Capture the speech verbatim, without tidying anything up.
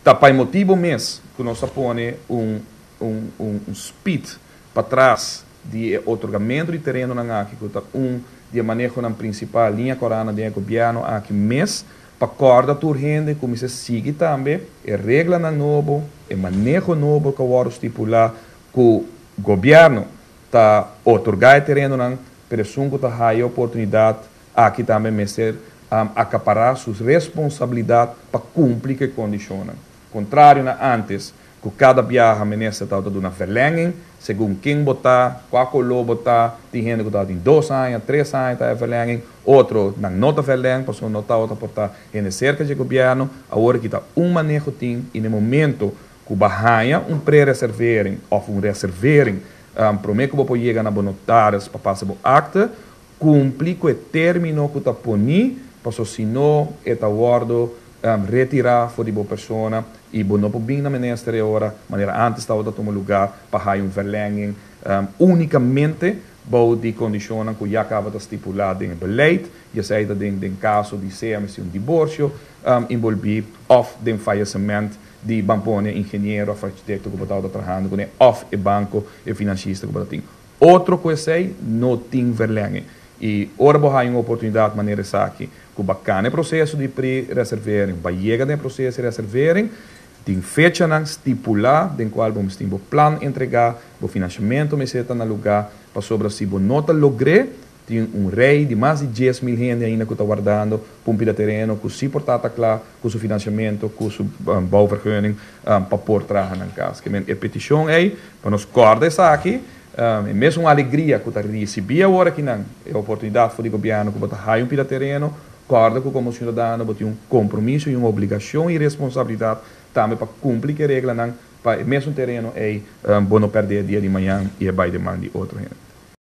Tá para motivo mês que nós põe um um um, um speed para trás de otorgamento de terreno na aqui que tá um de manejo na principal linha corana de governo aqui mês para corda turgente como se sigue também é regra na novo é manejo novo que o estipular que o governo tá otorgar terreno na presunto tá há oportunidade aqui também mestre um, acaparar suas responsabilidades para cumprir que condicionam. Contrário na antes, que cada viagem menester está dando uma verlenging, segundo quem botar, qual color botar, tem gente que está em dois anos, três anos está verlenging, outro não nota verlenging, passou nota outra portar em cerca de governo, agora que está um manejo tem e no momento que barranha um pré-reservering ou um reservering, um, prometo que vou chegar na bonotárias para passar o acta, cumprir com o término que está poni, passou se não está guardo um, retirar fora de boa pessoa e bom não bem na ministério agora, maneira antes estava tomando lugar para um verlenging um, unicamente bom de condições que já acaba de estipular em beleid, já sei dat em em caso de ser um divórcio um, envolvido of de falecimento de bampone engenheiro ou arquiteto que estava trabalhando com ele, of e banco e financista que estava outro coisa não tem verlenging. E ora há uma oportunidade de maneira aqui, que o bacana processo de pre-reservering, vai chegar no processo de reservering, tem fecha na estipular, den qual vamos ter o plano entregar, o financiamento me seta na lugar, para sobre se o nota logre, tem um rei de mais de dez mil gente ainda que está guardando, pompe de terreno, que se portata claro, com o financiamento, com o um, bouwvergunning, um, para pôr traga na casa. Que a petição é, para nos corda essa aqui, Um, é mesmo uma alegria que eu recebi agora que não é a oportunidade do governo que botar raio para terreno, corda que como cidadão botar um compromisso e uma obrigação e responsabilidade também para cumprir a regra não para mesmo terreno é um, bom não perder dia de manhã e é vai demandar de outro gente.